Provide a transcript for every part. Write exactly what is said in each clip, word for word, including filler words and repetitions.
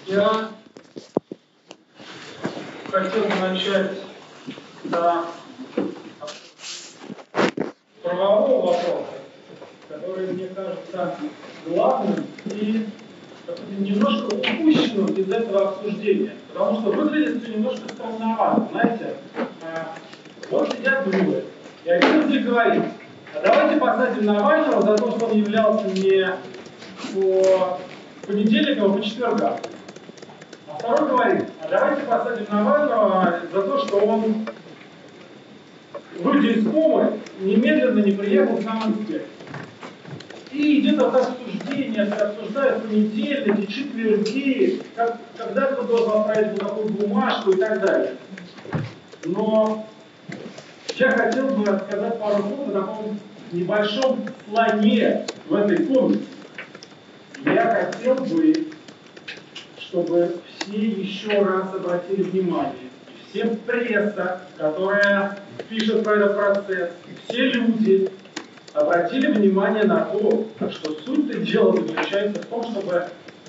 Я хотел бы начать с правового вопроса, который, мне кажется, главным и немножко упущенным из этого обсуждения. Потому что выглядит все немножко странновато. Знаете, вот сидят двое, и один из них говорит: а давайте посадим Навального за то, что он являлся не по понедельникам, а по четвергам. А второй говорит: а давайте посадим Навального за то, что он, выйдя из комы, немедленно не приехал к нам в инспекцию. И идет это обсуждение, обсуждают понедельники, четверги, как, когда кто должен отправить какую бумажку и так далее. Но я хотел бы рассказать пару слов о таком небольшом слоне в этой комнате. Я хотел бы, чтобы все еще раз обратили внимание, всем пресса, которая пишет про этот процесс, все люди обратили внимание на то, что суть-то дела заключается в том, чтобы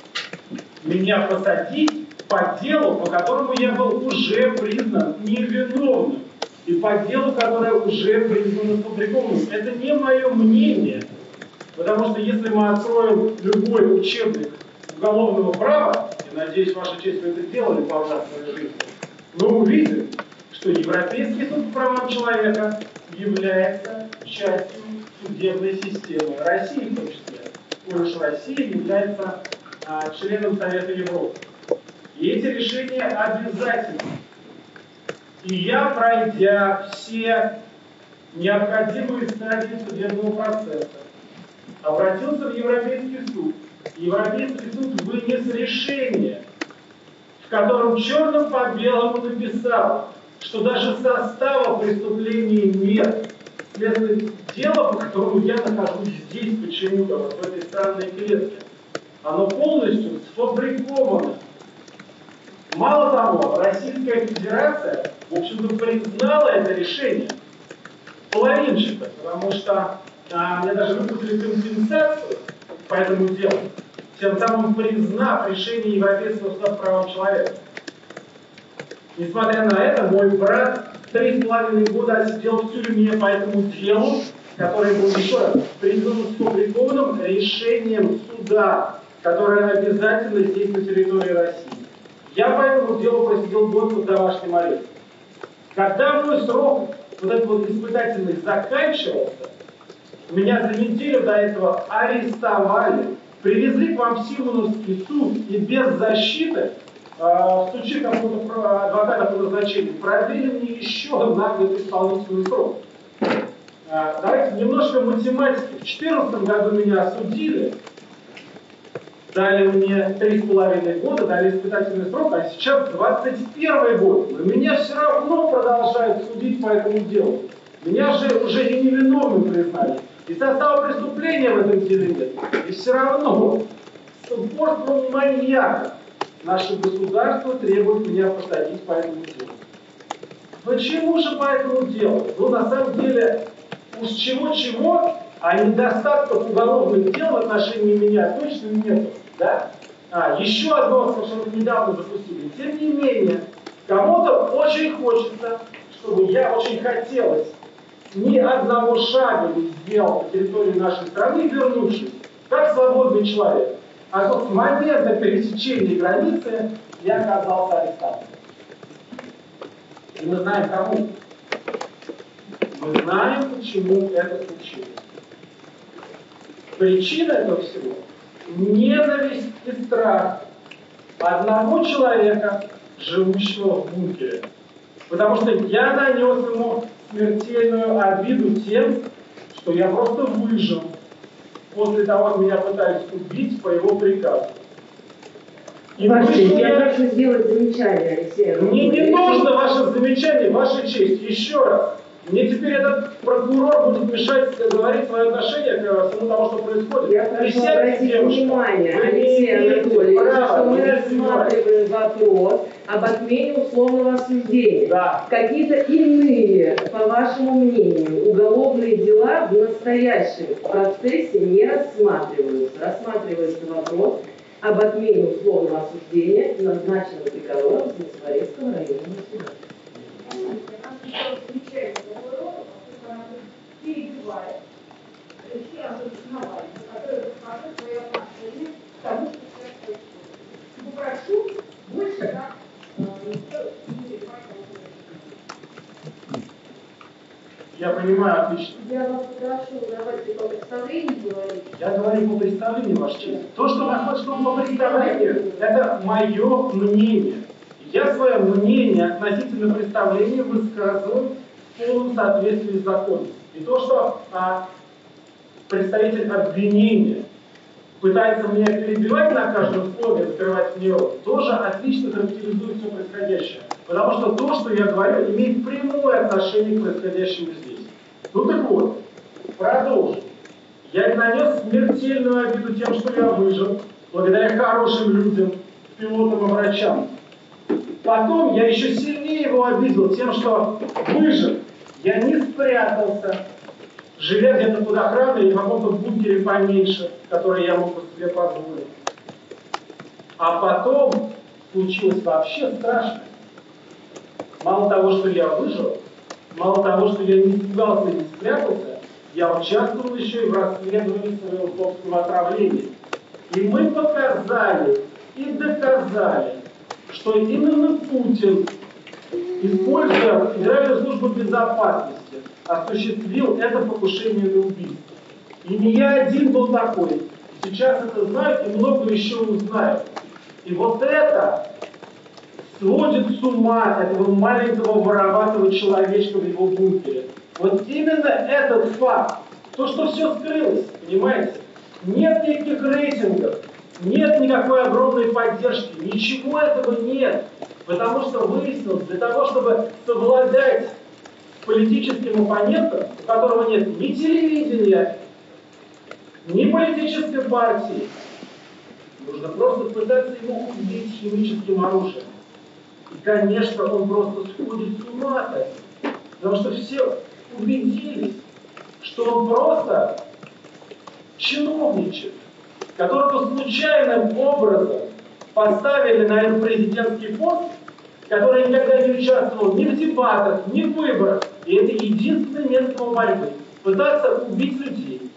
меня посадить по делу, по которому я был уже признан невиновным, и по делу, которое уже признано сфабрикованным. Это не мое мнение, потому что если мы откроем любой учебник уголовного права, и, надеюсь, ваша честь, вы это делали по своей жизни, мы увидим, что Европейский суд по правам человека является частью судебной системы России, в том числе. Уж Россия является а, членом Совета Европы. И эти решения обязательны. И я, пройдя все необходимые стадии судебного процесса, обратился в Европейский суд. Европейский суд вынес решение, в котором черным по белому написал, что даже состава преступления нет. Следствие дела, по которому я нахожусь здесь почему-то, вот в этой странной клетке, оно полностью сфабриковано. Мало того, Российская Федерация, в общем-то, признала это решение половинчато, потому что а, мне даже выплатили компенсацию по этому делу, тем самым признав решение Европейского суда по правам человека. Несмотря на это, мой брат три с половиной года отсидел в тюрьме по этому делу, который был еще раз признан сфабрикованным решением суда, которое обязательно здесь на территории России. Я по этому делу просидел год под домашним арестом. Когда мой срок, вот этот вот испытательный, заканчивался, меня за неделю до этого арестовали, привезли к вам в Симоновский суд и без защиты, стучи какого-то адвоката по назначению, продлили мне еще на год исполнительный срок. Давайте немножко математики. В две тысячи четырнадцатом году меня осудили, дали мне три с половиной года, дали испытательный срок, а сейчас двадцать первый год. Но меня все равно продолжают судить по этому делу. Меня же уже и невиновным признали. И состава преступления в этом деле нет. И все равно с упорством маньяка наше государство требует меня посадить по этому делу. Почему же по этому делу? Ну, на самом деле, уж чего-чего, а недостатков уголовных дел в отношении меня точно нет. Да? А, еще одно совершенно недавно запустили. Тем не менее, кому-то очень хочется, чтобы я очень хотелось ни одного шага не сделал по территории нашей страны, вернувшись, как свободный человек. А вот с момента пересечения границы я оказался арестованным. И мы знаем кому. Мы знаем, почему это случилось. Причина этого всего – ненависть и страх одного человека, живущего в бункере. Потому что я нанес ему смертельную обиду тем, что я просто выжил после того, как меня пытались убить по его приказу. И Ваша честь, я я... хочу сделать замечание, Алексей. Мне не нужно ваше замечание, ваша честь. Еще раз. Мне теперь этот прокурор будет мешать говорить свое отношение к всему тому, что происходит. Я прошу обратить внимание, Алексей Анатольевич, что мы рассматриваем вопрос об отмене условного осуждения. Да. Какие-то иные, по вашему мнению, уголовные дела в настоящем процессе не рассматриваются. Рассматривается вопрос об отмене условного осуждения, назначенного приговором в Москворецком районном суде. Перебивает все основания, которые покажут свои отношения к тому, что сейчас происходит. Попрошу больше так не перебивать. Я понимаю отлично. Я вас прошу, давайте по представлению говорить. Я говорю по представлению, Ваша честь. То, что находится по представлению, это мое мнение. Я свое мнение относительно представления высказываю в полном соответствии с законом. И то, что а, представитель обвинения пытается меня перебивать на каждом слове, закрывать мне рот, тоже отлично характеризует все происходящее. Потому что то, что я говорю, имеет прямое отношение к происходящему здесь. Ну так вот, продолжим. Я нанес смертельную обиду тем, что я выжил, благодаря хорошим людям, пилотам и врачам. Потом я еще сильнее его обидел тем, что выжил. Я не спрятался, живя где-то под охраной или в каком-то бункере поменьше, который я мог бы себе позволить. А потом случилось вообще страшное. Мало того, что я выжил, мало того, что я не испугался и не спрятался, я участвовал еще и в расследовании своего собственного отравления. И мы показали и доказали, что именно Путин, используя Федеральную службу безопасности, осуществил это покушение на убийство. И не я один был такой. Сейчас это знают и много еще узнают. И вот это сводит с ума этого маленького вороватого человечка в его бункере. Вот именно этот факт, то, что все скрылось, понимаете? Нет никаких рейтингов, нет никакой огромной поддержки, ничего этого нет. Потому что выяснилось, для того, чтобы совладать с политическим оппонентом, у которого нет ни телевидения, ни политической партии, нужно просто пытаться его убить химическим оружием. И, конечно, он просто сходит с ума от этого. Потому что все убедились, что он просто чиновничек, которого случайным образом поставили на этот президентский пост, который никогда не участвовал ни в дебатах, ни в выборах. И это единственное место его борьбы. Пытаться убить людей.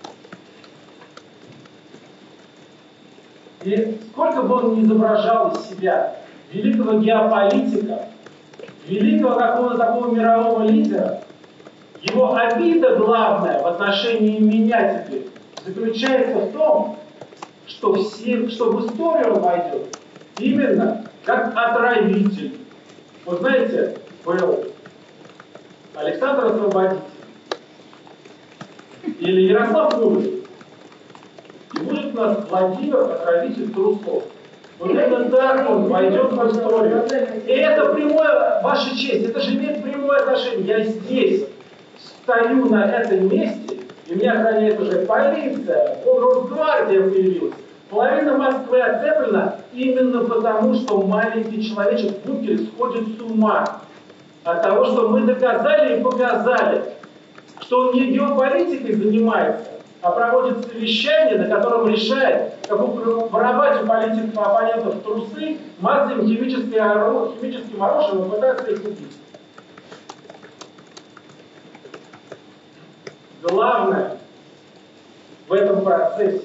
И сколько бы он ни изображал из себя великого геополитика, великого какого-то такого мирового лидера, его обида главная в отношении меня теперь заключается в том, что, все, что в историю он войдет именно как отравитель. Вы знаете, был Александр Освободитель или Ярослав Мудрый. И будет у нас Владимир Отравитель Трусов. Вот это так он войдет в историю. И это прямое, ваша честь, это же имеет прямое отношение. Я здесь стою на этом месте, и меня охраняет уже полиция, Росгвардия появилась. Половина Москвы оцеплена именно потому, что маленький человечек в бункере сходит с ума от того, что мы доказали и показали, что он не геополитикой занимается, а проводит совещание, на котором решает, как воровать у политиков оппонентов трусы массовым химическим оружием, химическим оружием и пытаться их убить. Главное в этом процессе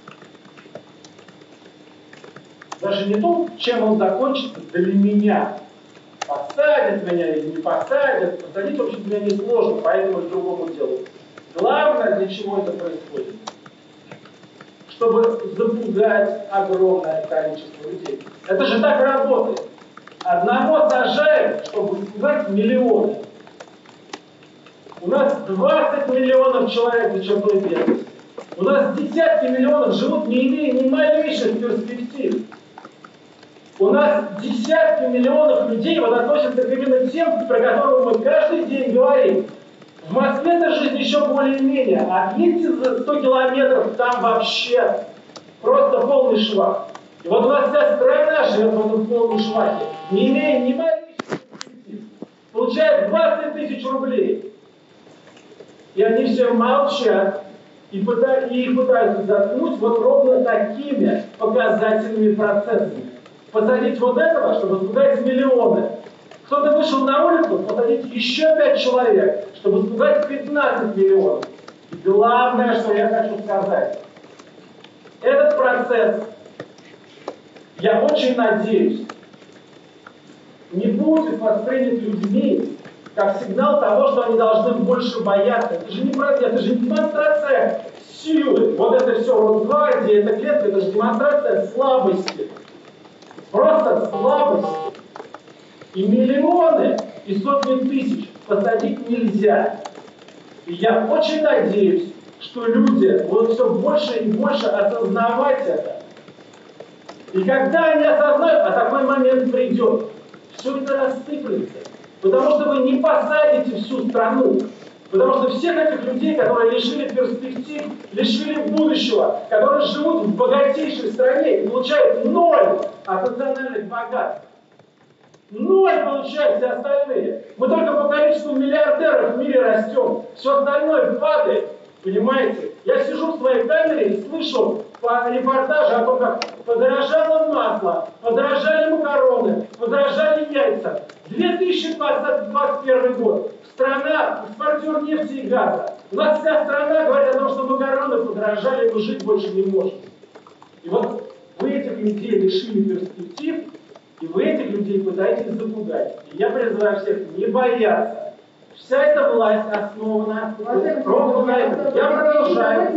даже не то, чем он закончится для меня. Посадят меня или не посадят, посадить, в общем, меня несложно по этому и другому делу. Главное, для чего это происходит, чтобы запугать огромное количество людей. Это же так работает. Одного сажают, чтобы испугать миллионы. У нас двадцать миллионов человек за чертой бедности. У нас десятки миллионов живут, не имея ни малейших перспектив. У нас десятки миллионов людей вот относятся к именно тем, про которых мы каждый день говорим. В Москве-то жизнь еще более-менее, а отъедьте за сто километров, там вообще просто полный швах. И вот у нас вся страна живет в этом полном швахе, не имея ни малейших перспектив. Получает двадцать тысяч рублей. И они все молчат, и, пытаются, и их пытаются заткнуть вот ровно такими показательными процессами. Посадить вот этого, чтобы испугать миллионы. Кто-то вышел на улицу, посадить еще пять человек, чтобы испугать пятнадцать миллионов. И главное, что я хочу сказать. Этот процесс, я очень надеюсь, не будет воспринят людьми как сигнал того, что они должны больше бояться. Это же не процесс, это же не демонстрация силы. Вот это все Росгвардия, это клетка, это же демонстрация слабости. Просто слабости. И миллионы, и сотни тысяч посадить нельзя. И я очень надеюсь, что люди будут все больше и больше осознавать это. И когда они осознают, а такой момент придет, все это рассыплется. Потому что вы не посадите всю страну. Потому что всех этих людей, которые лишили перспектив, лишили будущего, которые живут в богатейшей стране и получают ноль от национальных богатств. Ноль получают все остальные. Мы только по количеству миллиардеров в мире растем. Все остальное падает. Понимаете? Я сижу в своей камере и слышу по репортажу о том, как подорожало масло, подорожали макароны, подорожали яйца. две тысячи двадцать первый год. Страна, экспортер нефти и газа. У нас вся страна говорит о том, что макароны подорожали, мы жить больше не можем. И вот вы этих людей лишили перспектив, и вы этих людей пытаетесь запугать. И я призываю всех не бояться. Вся эта власть основана ровно на этом. Я продолжаю.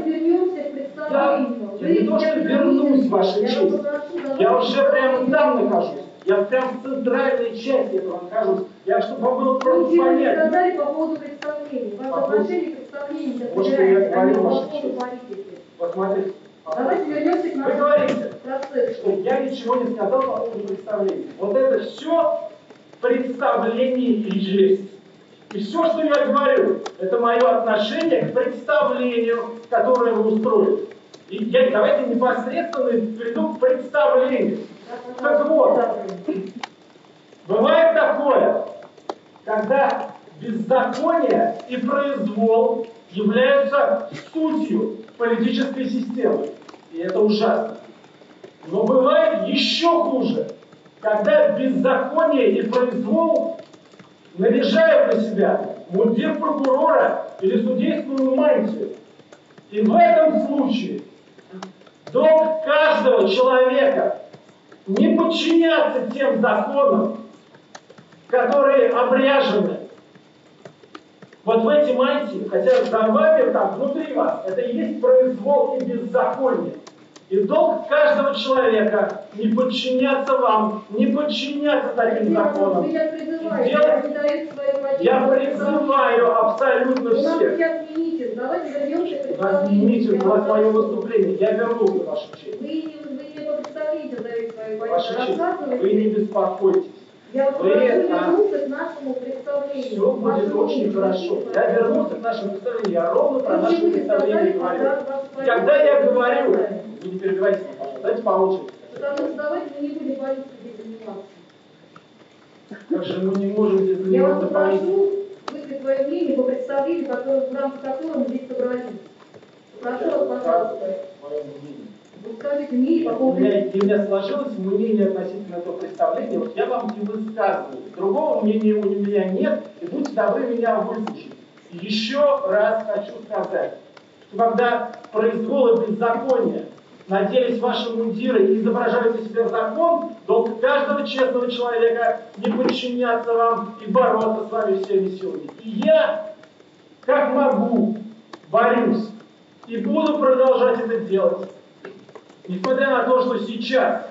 Я, я не то, что вернусь в вашу честь. Я уже прямо там нахожусь. Я прям в центральной части этого нахожусь. Я, чтобы вам было просто понятно. Вы сказали по поводу представления. Ваше отношение к представлению. Вот что я говорю, ваша честь. Вот смотрите. Давайте вернемся к Вы говорите, процессу. что я ничего не сказал по поводу представления. Вот это все представление и жесть. И все, что я говорю, это мое отношение к представлению, которое вы устроили. И я, давайте непосредственно перейду к представлению. Так вот, бывает такое, когда беззаконие и произвол являются сутью политической системы. И это ужасно. Но бывает еще хуже, когда беззаконие и произвол наряжают на себя мундир прокурора или судейскую мантию. И в этом случае долг каждого человека не подчиняться тем законам, которые обряжены вот в эти мантии, хотя за вами, там, внутри вас, это и есть произвол и беззаконие. И долг каждого человека не подчиняться вам, не подчиняться таким законам. Я призываю, Делать... я призываю абсолютно всех. У нас не митинг, у нас мое выступление. Я вернулся, ваша честь. Вы не, вы не по представлению задаете свою Ваша честь, вы не беспокойтесь. Я вы, вернулся к нашему представлению. Все будет очень хорошо. Я вернулся к нашему представлению. Я ровно про наше представление говорю. Когда я говорю, вы не перебивайте, пожалуйста, давайте по очереди. Потому что давайте мы не будем политикой заниматься. Как же мы не можем здесь Я вас заниматься политикой? прошу высказать свое мнение по представлению, которое, в рамках которого мы здесь собрались. Прошу вас, пожалуйста. Вы скажите мне по поводу... У меня, у меня сложилось мнение относительно этого представления, вот я вам не высказываю. Другого мнения у меня нет, и будьте добры меня выслушать. И еще раз хочу сказать, что когда произвол и беззаконие наделись ваши мундиры и изображают из себя закон, долг каждого честного человека не подчиняться вам и бороться с вами всеми силами. И я, как могу, борюсь и буду продолжать это делать. Несмотря на то, что сейчас,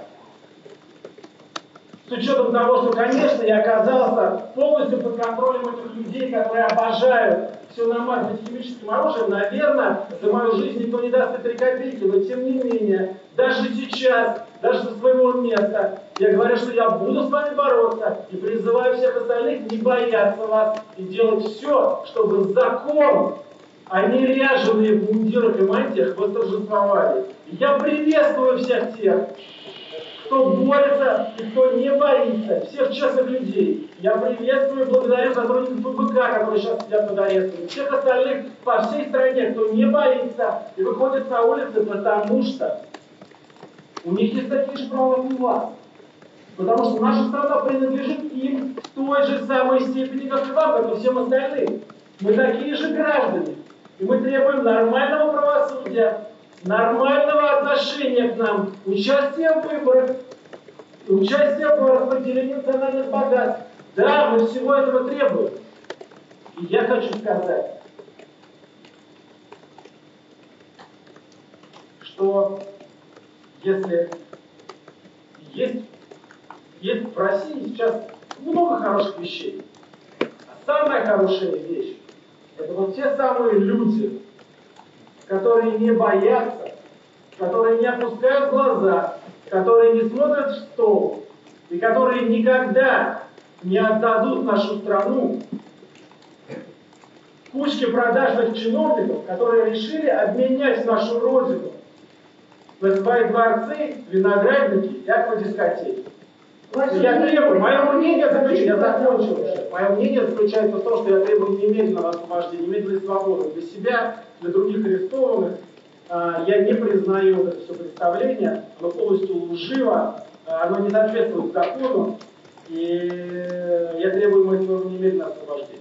с учетом того, что, конечно, я оказался полностью под контролем этих людей, которые обожают все намазывать химическим оружием, наверное, за мою жизнь никто не даст и три копейки, но тем не менее, даже сейчас, даже со своего места, я говорю, что я буду с вами бороться и призываю всех остальных не бояться вас и делать все, чтобы закон, а не ряженые в мундирах и мантиях, восторжествовали. Я приветствую всех тех, кто борется и кто не боится, всех честных людей. Я приветствую и благодарю сотрудников ФБК, которые сейчас сидят под арестом, всех остальных по всей стране, кто не боится и выходит на улицы, потому что У них есть такие же права, как у вас. Потому что наша страна принадлежит им в той же самой степени, как и вам, как и всем остальным. Мы такие же граждане. И мы требуем нормального правосудия, нормального отношения к нам, участия в выборах, участия в распределении национальных богатств. Да, мы всего этого требуем. И я хочу сказать, что если есть, есть в России сейчас много хороших вещей, а самая хорошая вещь — это вот те самые люди, которые не боятся, которые не опускают глаза, которые не смотрят в стол и которые никогда не отдадут нашу страну кучке продажных чиновников, которые решили обменять нашу родину на свои дворцы, виноградники и аквадискотеки. Я требую, мое мнение заключается, я закончил уже. Мое мнение заключается в том, что я требую немедленного освобождения, немедленной свободы для себя, для других арестованных. Я не признаю это все представление, оно полностью лживо, оно не соответствует закону, и я требую моего немедленного освобождения.